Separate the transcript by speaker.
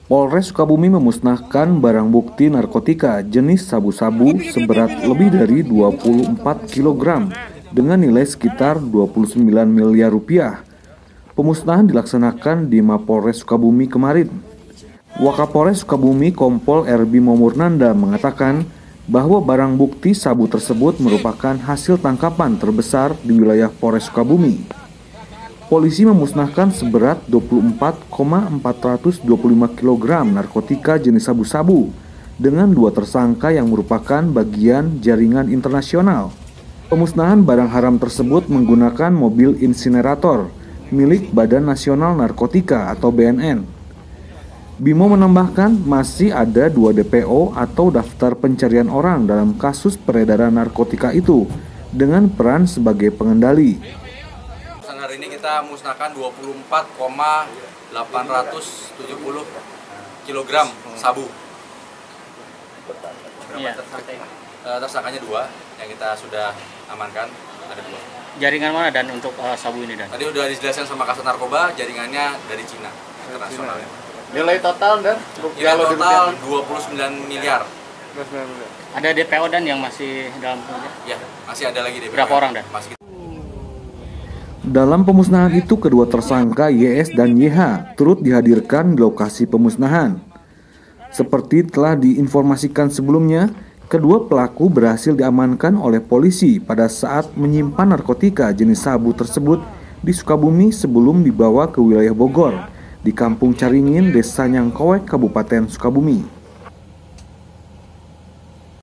Speaker 1: Polres Sukabumi memusnahkan barang bukti narkotika jenis sabu-sabu seberat lebih dari 24 kg dengan nilai sekitar 29 miliar rupiah. Pemusnahan dilaksanakan di Mapolres Sukabumi kemarin. Wakapolres Sukabumi Kompol R. Bimo Murnanda mengatakan bahwa barang bukti sabu tersebut merupakan hasil tangkapan terbesar di wilayah Polres Sukabumi. Polisi memusnahkan seberat 24,425 kg narkotika jenis sabu-sabu dengan 2 tersangka yang merupakan bagian jaringan internasional. Pemusnahan barang haram tersebut menggunakan mobil insinerator milik Badan Nasional Narkotika atau BNN. Bimo menambahkan masih ada 2 DPO atau daftar pencarian orang dalam kasus peredaran narkotika itu dengan peran sebagai pengendali.
Speaker 2: Hari ini kita musnahkan 24,870 kg sabu.
Speaker 3: Iya.
Speaker 2: Tersangkanya 2 yang kita sudah amankan, ada 2.
Speaker 3: Jaringan mana dan untuk sabu ini dan?
Speaker 2: Tadi sudah dijelaskan sama Kasat Narkoba, jaringannya dari Cina internasional.
Speaker 4: Nilai total dan
Speaker 2: nilai total 29 miliar.
Speaker 3: Ada DPO dan yang masih dalam pengejaran?
Speaker 2: Ya, masih ada lagi DPO.
Speaker 3: Berapa orang dan?
Speaker 2: Masih.
Speaker 1: Dalam pemusnahan itu, kedua tersangka YS dan YH turut dihadirkan di lokasi pemusnahan. Seperti telah diinformasikan sebelumnya, kedua pelaku berhasil diamankan oleh polisi pada saat menyimpan narkotika jenis sabu tersebut di Sukabumi sebelum dibawa ke wilayah Bogor, di Kampung Caringin, Desa Nyangkowek, Kabupaten Sukabumi.